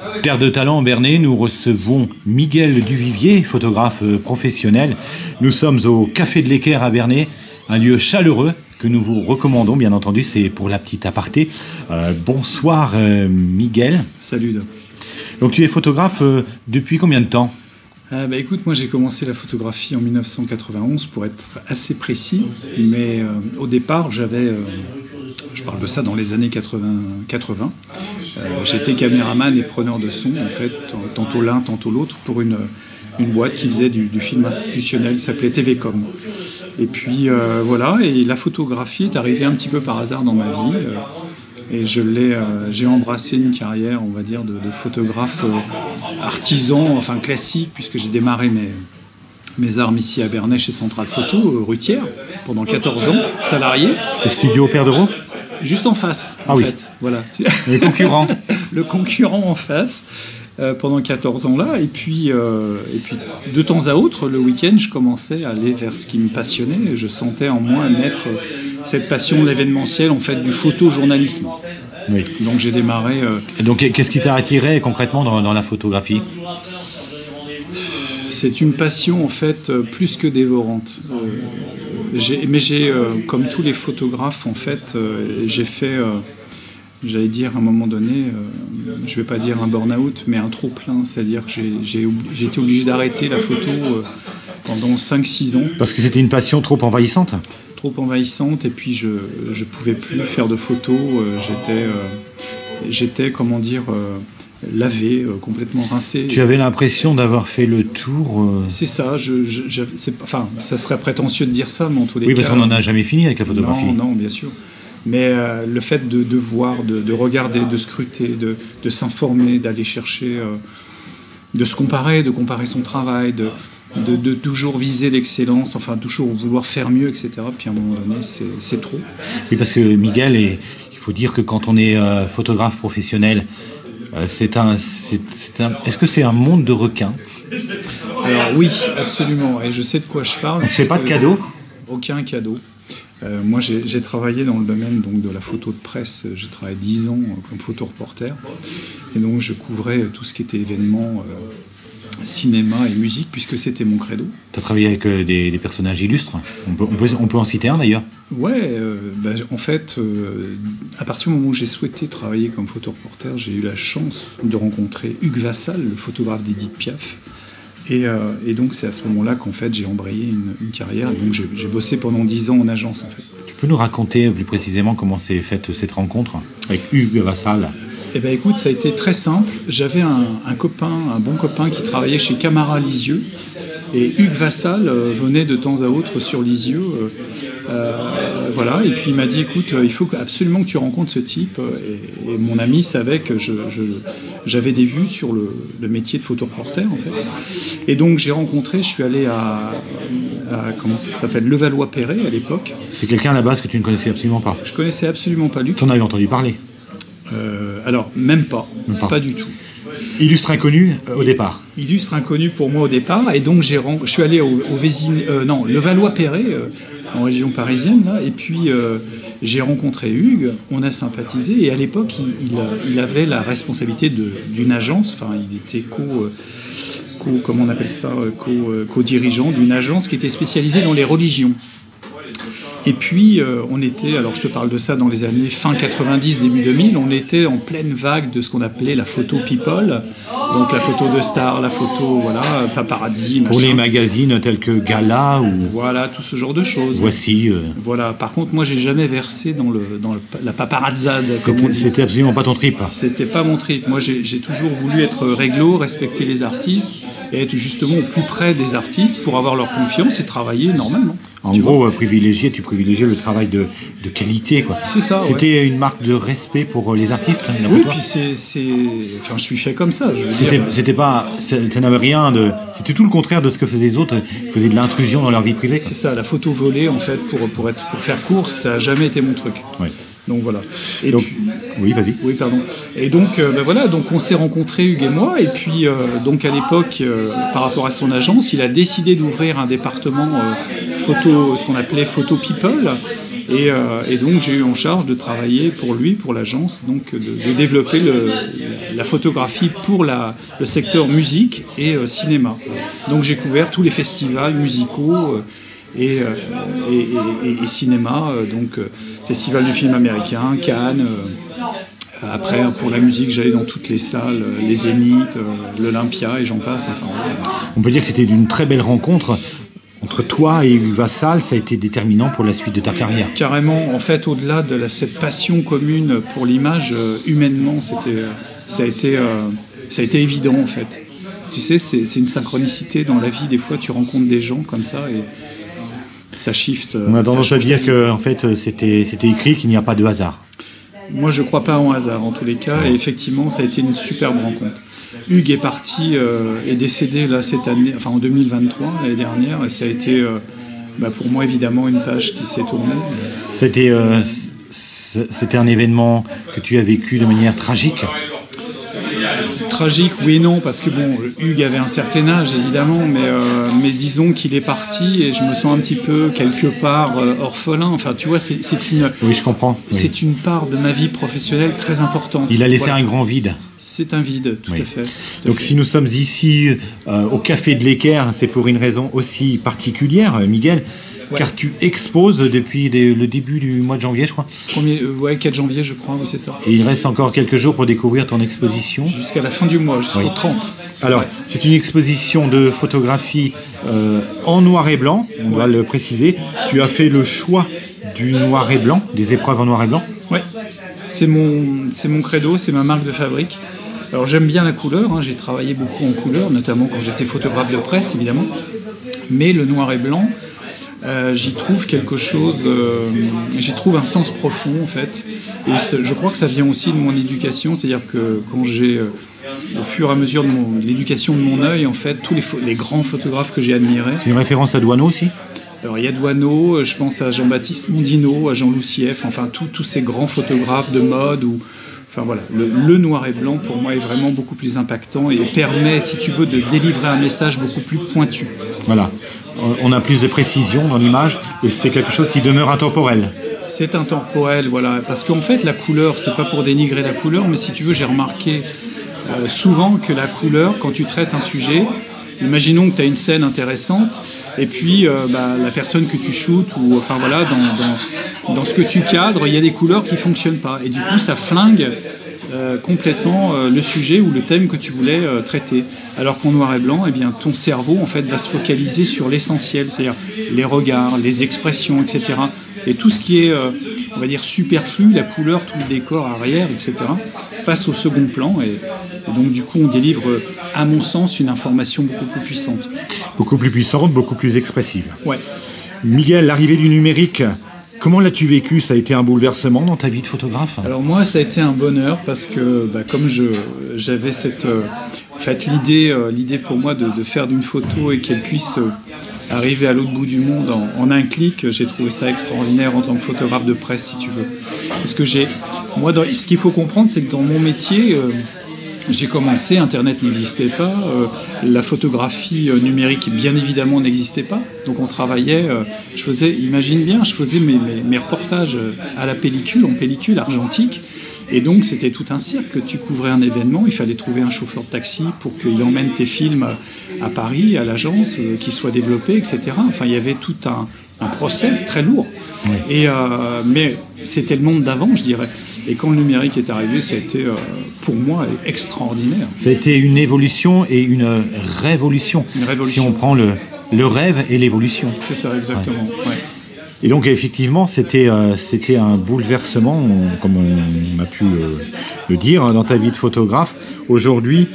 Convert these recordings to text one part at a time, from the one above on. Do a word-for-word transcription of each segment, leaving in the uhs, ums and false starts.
Terre de talent Bernay, nous recevons Miguel Duvivier, photographe professionnel. Nous sommes au Café de l'Équerre à Bernay, un lieu chaleureux que nous vous recommandons, bien entendu, c'est pour la petite aparté. Euh, bonsoir euh, Miguel. Salut. Donc tu es photographe euh, depuis combien de temps ? Euh, bah, écoute, moi j'ai commencé la photographie en mille neuf cent quatre-vingt-onze pour être assez précis, mais euh, au départ j'avais, euh, je parle de ça dans les années quatre-vingts, euh, j'étais caméraman et preneur de son, en fait, tantôt l'un, tantôt l'autre, pour une, une boîte qui faisait du, du film institutionnel, qui s'appelait T V Com. Et puis euh, voilà, et la photographie est arrivée un petit peu par hasard dans ma vie. Euh, Et je l'ai, euh, j'ai embrassé une carrière, on va dire, de, de photographe euh, artisan, enfin classique, puisque j'ai démarré mes, mes armes ici à Bernay chez Centrale Photo, euh, Rutière, pendant quatorze ans, salarié. Le studio Père d'Europe ? Juste en face, ah en oui. fait. Voilà. Le concurrent. Le concurrent en face, euh, pendant quatorze ans là. Et puis, euh, et puis, de temps à autre, le week-end, je commençais à aller vers ce qui me passionnait. Et je sentais en moi naître cette passion de l'événementiel, en fait, du photojournalisme. Oui. Donc j'ai démarré... Euh... Et donc qu'est-ce qui t'a attiré concrètement dans, dans la photographie ? C'est une passion, en fait, plus que dévorante. Euh, j'ai, mais j'ai, euh, comme tous les photographes, en fait, euh, j'ai fait... Euh, j'allais dire à un moment donné, euh, je ne vais pas dire un burn-out, mais un trop-plein, c'est-à-dire que j'ai, j'ai, j'ai été obligé d'arrêter la photo euh, pendant cinq six ans. Parce que c'était une passion trop envahissante ? Trop envahissante, et puis je ne pouvais plus faire de photos, euh, j'étais, euh, j'étais, comment dire, euh, lavé, euh, complètement rincé. Tu avais l'impression d'avoir fait le tour euh... C'est ça, je, je, je, c'est, enfin, ça serait prétentieux de dire ça, mais en tous les oui, cas... Oui, parce qu'on n'en a jamais fini avec la photographie. Non, non, bien sûr. Mais euh, le fait de, de voir, de, de regarder, de scruter, de, de s'informer, d'aller chercher, euh, de se comparer, de comparer son travail, de, de, de toujours viser l'excellence, enfin toujours vouloir faire mieux, et cetera. Puis à un moment donné, c'est, c'est trop. Oui, parce que Miguel, est, il faut dire que quand on est euh, photographe professionnel, euh, c'est un, c'est, c'est un, est-ce que c'est un monde de requins ? Alors oui, absolument. Et je sais de quoi je parle. On ne fait pas de cadeaux ? Aucun cadeau. Euh, moi, j'ai, j'ai travaillé dans le domaine donc, de la photo de presse. J'ai travaillé dix ans euh, comme photoreporter. Et donc, je couvrais tout ce qui était événements, euh, cinéma et musique, puisque c'était mon credo. Tu as travaillé avec euh, des, des personnages illustres. On peut, on, peut, on peut en citer un, d'ailleurs. Ouais, euh, bah, en fait, euh, à partir du moment où j'ai souhaité travailler comme photoreporter, j'ai eu la chance de rencontrer Hugues Vassal, le photographe d'Edith Piaf. Et, euh, et donc c'est à ce moment-là qu'en fait j'ai embrayé une, une carrière. Donc j'ai, j'ai bossé pendant dix ans en agence en fait. Tu peux nous raconter plus précisément comment s'est faite cette rencontre avec Hugues Vassal ? Eh bien écoute, ça a été très simple. J'avais un, un copain, un bon copain qui travaillait chez Camara Lisieux. Et Hugues Vassal euh, venait de temps à autre sur Lisieux. Euh, euh, voilà, et puis il m'a dit, écoute, euh, il faut absolument que tu rencontres ce type. Et, et mon ami savait que je, je, j'avais des vues sur le, le métier de photoreporter, en fait. Et donc j'ai rencontré, je suis allé à, à comment ça s'appelle, Levallois-Perret à l'époque. C'est quelqu'un à la base que tu ne connaissais absolument pas ? Je connaissais absolument pas lui. Tu en avais entendu parler ? euh, Alors, même pas, même pas, pas du tout. Illustre inconnu euh, au départ. Illustre inconnu pour moi au départ, et donc j'ai, je suis allé au, au Vézine, euh, non, Levallois-Perret, euh, en région parisienne, là, et puis euh, j'ai rencontré Hugues, on a sympathisé, et à l'époque il, il, il avait la responsabilité de, d'une agence, enfin il était co, euh, co, comment on appelle ça, co, euh, co-dirigeant d'une agence qui était spécialisée dans les religions. Et puis, euh, on était, alors je te parle de ça dans les années fin quatre-vingt-dix, début deux mille, on était en pleine vague de ce qu'on appelait la photo people, donc la photo de star, la photo, voilà, paparazzi, machin. Pour les magazines tels que Gala ou... Voilà, tout ce genre de choses. Voici. Euh... Voilà, par contre, moi, j'ai jamais versé dans, le, dans le, la paparazzade, comme c'était, on dit. C'était absolument pas ton trip. C'était pas mon trip. Moi, j'ai, j'ai toujours voulu être réglo, respecter les artistes, et être justement au plus près des artistes pour avoir leur confiance et travailler normalement. En gros, privilégier, tu privilégiais le travail de, de qualité, quoi. C'est ça. C'était ouais. une marque de respect pour les artistes. Hein, oui, puis c'est, c'est, enfin, je suis fait comme ça. Je veux c'était, dire. c'était pas, ça, ça n'avait rien de, c'était tout le contraire de ce que faisaient les autres. Ils faisaient de l'intrusion dans leur vie privée. Quoi. C'est ça, la photo volée, en fait, pour pour être, pour faire course, ça a jamais été mon truc. Ouais. Donc voilà. Et donc, puis, oui, vas-y. Oui, pardon. Et donc, euh, ben voilà, donc on s'est rencontrés, Hugues et moi, et puis euh, donc à l'époque, euh, par rapport à son agence, il a décidé d'ouvrir un département euh, photo, ce qu'on appelait photo people. Et, euh, et donc j'ai eu en charge de travailler pour lui, pour l'agence, donc de, de développer le, la photographie pour la, le secteur musique et euh, cinéma. Donc j'ai couvert tous les festivals musicaux euh, et, euh, et, et, et, et cinéma, euh, donc euh, Festival du film américain, Cannes. Euh, après, pour la musique, j'allais dans toutes les salles, euh, les Zénith, euh, l'Olympia et j'en passe. Enfin, voilà. On peut dire que c'était une très belle rencontre. Entre toi et Hugues Vassal, ça a été déterminant pour la suite de ta carrière. Carrément, en fait, au-delà de la, cette passion commune pour l'image, euh, humainement, c'était, euh, ça, a été, euh, ça a été évident, en fait. Tu sais, c'est, c'est une synchronicité dans la vie. Des fois, tu rencontres des gens comme ça et ça shift. On a tendance à dire que, en fait, c'était, c'était écrit qu'il n'y a pas de hasard. Moi, je ne crois pas en hasard, en tous les cas. Et effectivement, ça a été une superbe rencontre. Hugues est parti, euh, est décédé là, cette année, enfin en deux mille vingt-trois, l'année dernière, et ça a été euh, bah, pour moi évidemment une page qui s'est tournée. C'était, euh, c'était un événement que tu as vécu de manière tragique. Tragique, oui et non, parce que bon, Hugues avait un certain âge évidemment, mais, euh, mais disons qu'il est parti et je me sens un petit peu quelque part euh, orphelin. Enfin, tu vois, c'est, c'est une. Oui, je comprends. C'est oui. une part de ma vie professionnelle très importante. Il a laissé voilà. un grand vide. C'est un vide, tout oui. à fait. Tout Donc à fait. si nous sommes ici euh, au Café de l'Équerre, c'est pour une raison aussi particulière, Miguel, ouais. car tu exposes depuis des, le début du mois de janvier, je crois. Premier, euh, ouais, quatre janvier, je crois, oui, c'est ça. Et il reste encore quelques jours pour découvrir ton exposition. Jusqu'à la fin du mois, jusqu'au oui. trente. Alors, ouais. c'est une exposition de photographie euh, en noir et blanc, on ouais. doit le préciser. Tu as fait le choix du noir et blanc, des épreuves en noir et blanc. Oui, c'est mon, c'est mon credo, c'est ma marque de fabrique. Alors j'aime bien la couleur, hein, j'ai travaillé beaucoup en couleur, notamment quand j'étais photographe de presse, évidemment. Mais le noir et blanc, euh, j'y trouve quelque chose, euh, j'y trouve un sens profond, en fait. Et je crois que ça vient aussi de mon éducation, c'est-à-dire que quand j'ai, euh, au fur et à mesure de mon, l'éducation de mon œil, en fait, tous les, les grands photographes que j'ai admirés. C'est une référence à Doisneau aussi ? Alors il y a Doisneau, je pense à Jean-Baptiste Mondino, à Jean Loussieff, enfin tous ces grands photographes de mode ou... Enfin voilà, le, le noir et blanc pour moi est vraiment beaucoup plus impactant et permet, si tu veux, de délivrer un message beaucoup plus pointu. Voilà, on a plus de précision dans l'image et c'est quelque chose qui demeure intemporel. C'est intemporel, voilà, parce qu'en fait la couleur, c'est pas pour dénigrer la couleur, mais si tu veux, j'ai remarqué euh, souvent que la couleur, quand tu traites un sujet, imaginons que tu as une scène intéressante et puis euh, bah, la personne que tu shootes ou enfin voilà dans, dans, dans ce que tu cadres, il y a des couleurs qui fonctionnent pas et du coup ça flingue euh, complètement euh, le sujet ou le thème que tu voulais euh, traiter. Alors qu'en noir et blanc, eh bien ton cerveau en fait va se focaliser sur l'essentiel, c'est-à-dire les regards, les expressions, et cetera. Et tout ce qui est euh, on va dire superflu, la couleur, tout le décor arrière, et cetera, passe au second plan et, et donc du coup on délivre, à mon sens, une information beaucoup plus puissante. Beaucoup plus puissante, beaucoup plus expressive. Ouais. Miguel, l'arrivée du numérique, comment l'as-tu vécu ? Ça a été un bouleversement dans ta vie de photographe ? Alors moi, ça a été un bonheur parce que bah, comme je, j'avais cette, euh, en fait, l'idée, euh, l'idée pour moi de, de faire d'une photo et qu'elle puisse euh, arriver à l'autre bout du monde en, en un clic, j'ai trouvé ça extraordinaire en tant que photographe de presse, si tu veux. Parce que j'ai, moi, dans, ce qu'il faut comprendre, c'est que dans mon métier, euh, j'ai commencé, Internet n'existait pas, euh, la photographie euh, numérique, bien évidemment, n'existait pas. Donc on travaillait, euh, je faisais, imagine bien, je faisais mes, mes, mes reportages à la pellicule, en pellicule argentique. Et donc c'était tout un cirque. Tu couvrais un événement, il fallait trouver un chauffeur de taxi pour qu'il emmène tes films à Paris, à l'agence, euh, qu'ils soient développés, et cetera. Enfin, il y avait tout un, un process très lourd. Oui. Et, euh, mais c'était le monde d'avant, je dirais. Et quand le numérique est arrivé, ça a été, euh, pour moi, extraordinaire. Ça a été une évolution et une révolution. Une révolution. Si on prend le, le rêve et l'évolution. C'est ça, exactement. Ouais. Ouais. Et donc, effectivement, c'était, euh, c'était un bouleversement, on, comme on a pu euh, le dire, hein, dans ta vie de photographe. Aujourd'hui,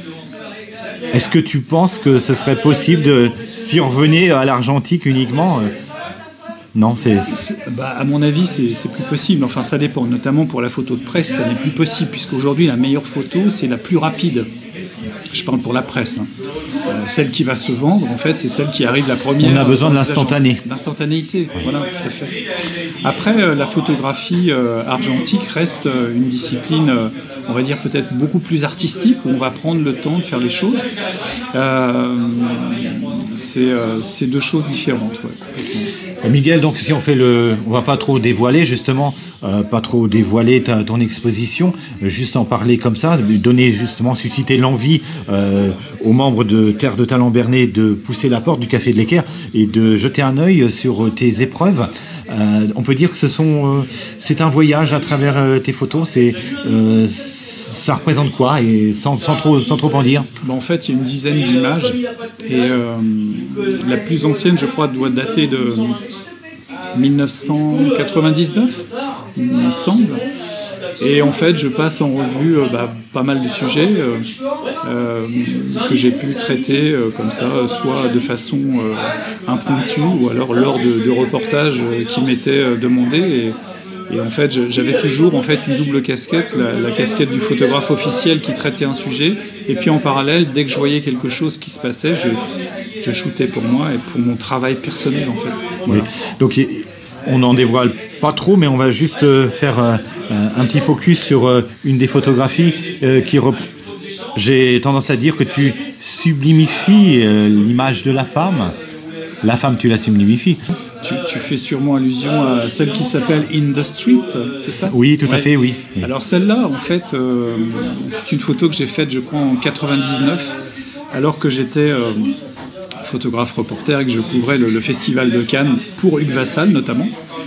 est-ce que tu penses que ce serait possible de s'y revenir à l'argentique uniquement ? Non, c'est... c'est bah, à mon avis, c'est, c'est plus possible. Enfin, ça dépend. Notamment pour la photo de presse, ça n'est plus possible, puisqu'aujourd'hui, la meilleure photo, c'est la plus rapide. Je parle pour la presse. Hein. Euh, celle qui va se vendre, en fait, c'est celle qui arrive la première. On a besoin de l'instantané. L'instantanéité, voilà, tout à fait. Après, euh, la photographie euh, argentique reste euh, une discipline, euh, on va dire peut-être beaucoup plus artistique, où on va prendre le temps de faire les choses. Euh, c'est, euh, c'est deux choses différentes, ouais, complètement. Miguel, donc si on fait le, on va pas trop dévoiler justement, euh, pas trop dévoiler ta, ton exposition, juste en parler comme ça, donner justement, susciter l'envie euh, aux membres de Terre de Talent Bernay de pousser la porte du Café de l'Équerre et de jeter un œil sur tes épreuves. Euh, on peut dire que ce sont, euh, c'est un voyage à travers euh, tes photos. C'est, euh, ça représente quoi et sans, sans trop, sans trop en dire. Bon, en fait, il y a une dizaine d'images et euh, la plus ancienne, je crois, doit dater de mille neuf cent quatre-vingt-dix-neuf, il me semble. Et en fait, je passe en revue euh, bah, pas mal de sujets euh, euh, que j'ai pu traiter euh, comme ça, soit de façon euh, impromptue ou alors lors de, de reportages euh, qui m'étaient euh, demandés. Et, et en fait, j'avais toujours en fait une double casquette, la, la casquette du photographe officiel qui traitait un sujet, et puis en parallèle, dès que je voyais quelque chose qui se passait, je, je shootais pour moi et pour mon travail personnel en fait. Voilà. Oui. Donc on n'en dévoile pas trop, mais on va juste euh, faire euh, un petit focus sur euh, une des photographies euh, qui rep... J'ai tendance à dire que tu sublimifies euh, l'image de la femme. La femme, tu la sublimifies. Tu, tu fais sûrement allusion à celle qui s'appelle In the Street, c'est ça? Oui, tout ouais. à fait, oui. Alors celle-là, en fait, euh, c'est une photo que j'ai faite, je crois, en quatre-vingt-dix-neuf, alors que j'étais euh, photographe reporter et que je couvrais le, le festival de Cannes pour Hugues Vassal, notamment.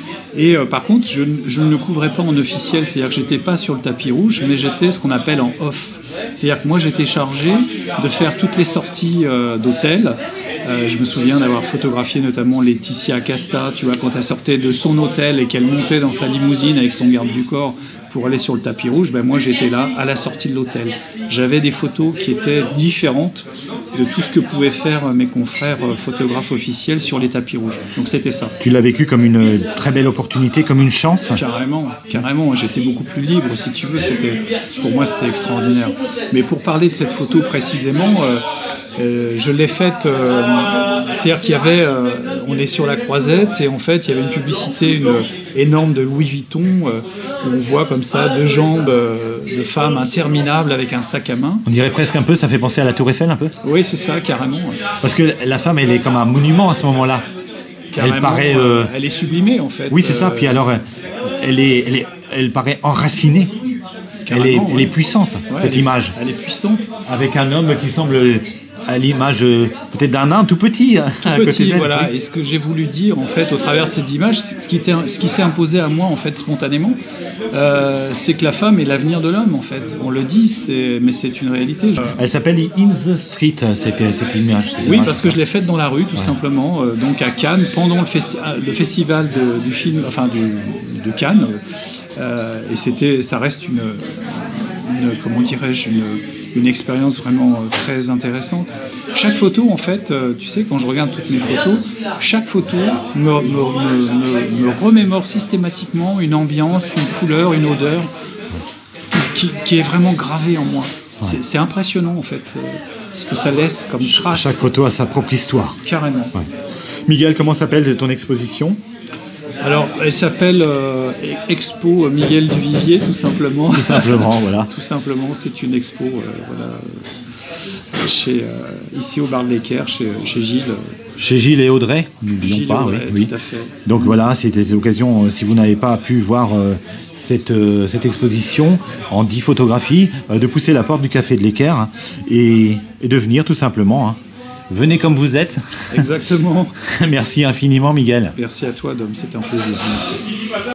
Et euh, par contre, je, je ne le couvrais pas en officiel, c'est-à-dire que j'étais pas sur le tapis rouge, mais j'étais ce qu'on appelle en off. C'est-à-dire que moi, j'étais chargé de faire toutes les sorties euh, d'hôtel. Euh, je me souviens d'avoir photographié notamment Laetitia Casta, tu vois, quand elle sortait de son hôtel et qu'elle montait dans sa limousine avec son garde du corps pour aller sur le tapis rouge, ben moi j'étais là à la sortie de l'hôtel. J'avais des photos qui étaient différentes de tout ce que pouvaient faire mes confrères photographes officiels sur les tapis rouges. Donc c'était ça. Tu l'as vécu comme une très belle opportunité, comme une chance? Carrément, carrément. J'étais beaucoup plus libre, si tu veux. C'était, pour moi, c'était extraordinaire. Mais pour parler de cette photo précisément, euh, euh, je l'ai faite. Euh, c'est-à-dire qu'il y avait, euh, on est sur la Croisette et en fait, il y avait une publicité une, énorme de Louis Vuitton euh, où on voit comme ça deux jambes euh, de femmes interminables avec un sac à main. On dirait presque un peu, ça fait penser à la Tour Eiffel un peu. Oui, c'est ça, carrément. Parce que la femme, elle est comme un monument à ce moment-là. Carrément, elle paraît. Euh... Elle est sublimée en fait. Oui, c'est ça. Puis alors, elle est, elle est, elle paraît enracinée. Elle est, elle est puissante, ouais, cette elle image. Est, elle est puissante. Avec un homme qui semble à l'image euh, peut-être d'un nain tout petit. Tout à petit, côté voilà. Oui. Et ce que j'ai voulu dire en fait au travers de ces images, ce qui, était, ce qui s'est imposé à moi en fait spontanément, euh, c'est que la femme est l'avenir de l'homme en fait. On le dit, c'est, mais c'est une réalité. Elle s'appelle In the Street, cette, cette image. Cette oui, image. parce que je l'ai faite dans la rue tout ouais. simplement, euh, donc à Cannes pendant le, festi- le festival de, du film, enfin du, de Cannes, euh, et c'était, ça reste une, une comment dirais-je, une une expérience vraiment très intéressante. Chaque photo, en fait, tu sais, quand je regarde toutes mes photos, chaque photo me, me, me, me remémore systématiquement une ambiance, une couleur, une odeur qui, qui est vraiment gravée en moi. Ouais. C'est, c'est impressionnant, en fait, ce que ça laisse comme trace. Chaque photo a sa propre histoire. Carrément. Ouais. Miguel, comment s'appelle ton exposition ? Alors, elle s'appelle euh, Expo Miguel Duvivier, tout simplement. Tout simplement, voilà. Tout simplement, c'est une expo, euh, voilà, chez, euh, ici au bar de l'Équerre, chez, chez Gilles. Chez Gilles et Audrey, n'oublions pas. Audrey, oui, tout à fait. Donc voilà, c'était l'occasion, si vous n'avez pas pu voir euh, cette, euh, cette exposition en dix photographies, euh, de pousser la porte du Café de l'Équerre hein, et, et de venir tout simplement. Hein. Venez comme vous êtes. Exactement. Merci infiniment, Miguel. Merci à toi, Dom. C'était un plaisir. Merci.